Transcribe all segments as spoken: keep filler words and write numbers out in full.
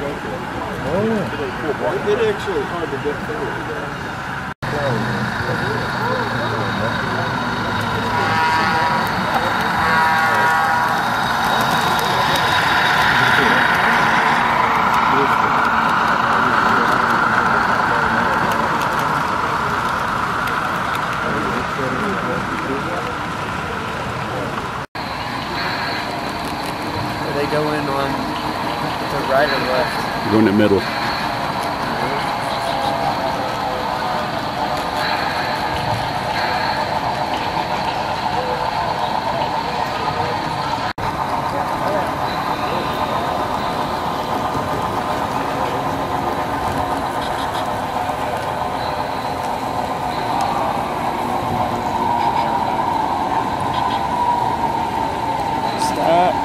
Oh, yeah. It actually hard to get through. Are they going on the right or left? Going in the middle. Stop.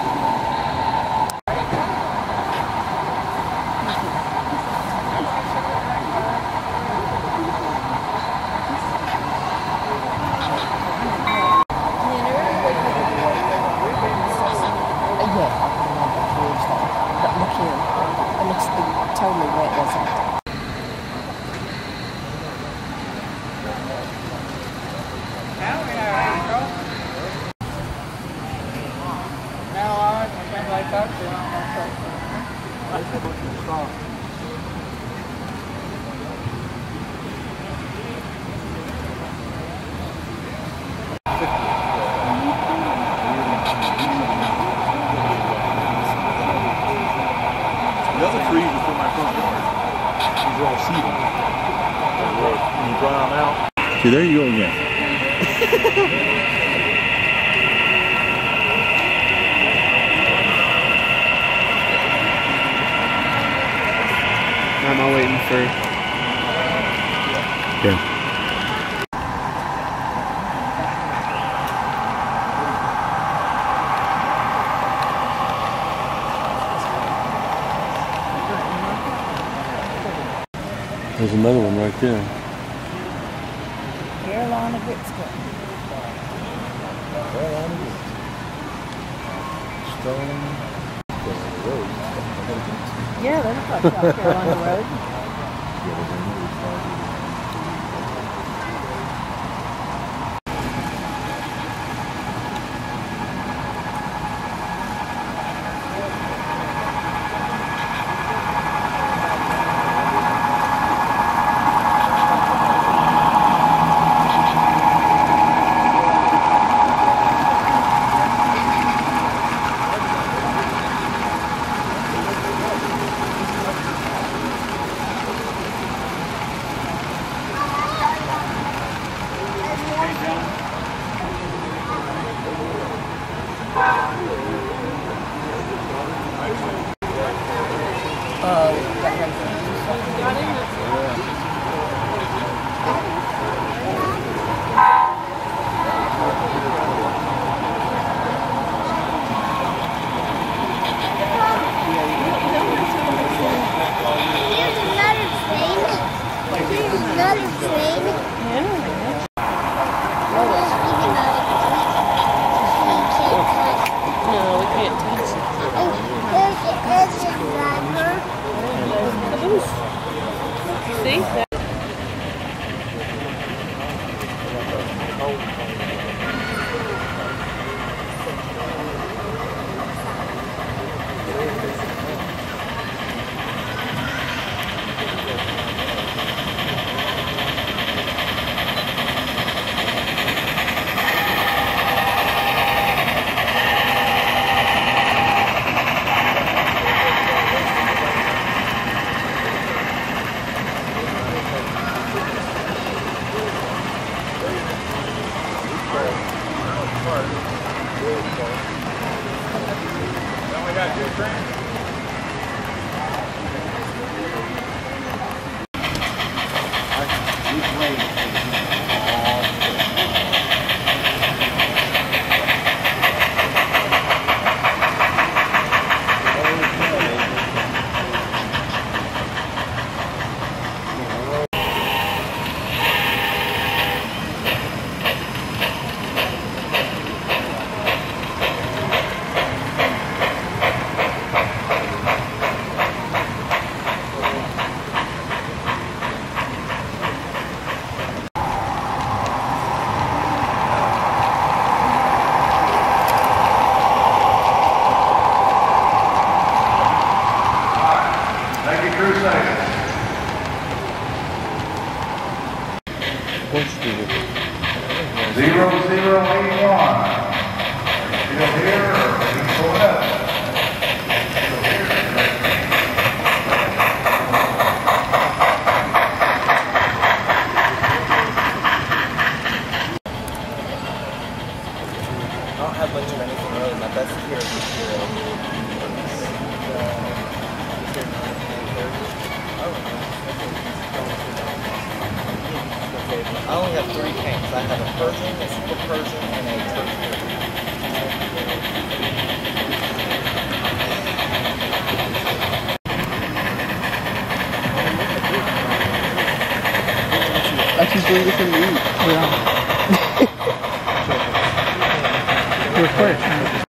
Told me where it was at. The other trees are from my front yard. These are all seeded. When you dry them out. See, there you go again. I'm all waiting for. Okay. There's another one right there. Carolina Grits Club. Carolina Grits. Stone. Carolina Road. Yeah, they look like South Carolina Road. See? have three tanks. I have a Persian, a Super Persian, and a Turkish. Actually, doing this in the eat. Yeah. You're first.